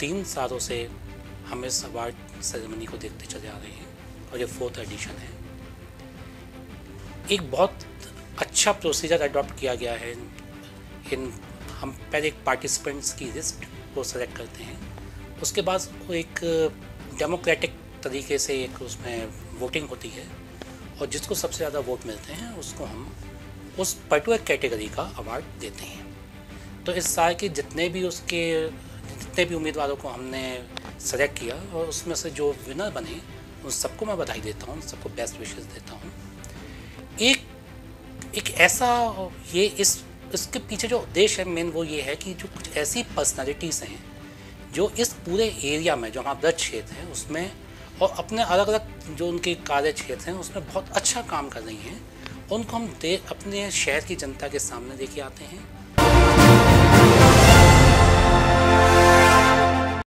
3 सालों से हम इस अवार्ड सेरेमनी को देखते चले आ रहे हैं और ये 4th एडिशन है। एक बहुत अच्छा प्रोसीजर अडॉप्ट किया गया है। हम पहले एक पार्टिसिपेंट्स की लिस्ट को सेलेक्ट करते हैं, उसके बाद वो एक डेमोक्रेटिक तरीके से एक उसमें वोटिंग होती है और जिसको सबसे ज़्यादा वोट मिलते हैं उसको हम उस पर्टिकुलर कैटेगरी का अवार्ड देते हैं। तो इस साल के जितने भी उम्मीदवारों को हमने सेलेक्ट किया और उसमें से जो विनर बने उन सबको मैं बधाई देता हूँ, सबको बेस्ट विशेस देता हूँ। एक ऐसा इसके पीछे जो उद्देश्य है मेन वो ये है कि जो कुछ ऐसी पर्सनालिटीज़ हैं जो इस पूरे एरिया में जो हमारा ब्रज क्षेत्र है उसमें और अपने अलग अलग जो उनके कार्य क्षेत्र हैं उसमें बहुत अच्छा काम कर रही हैं, उनको हम अपने शहर की जनता के सामने लेके आते हैं।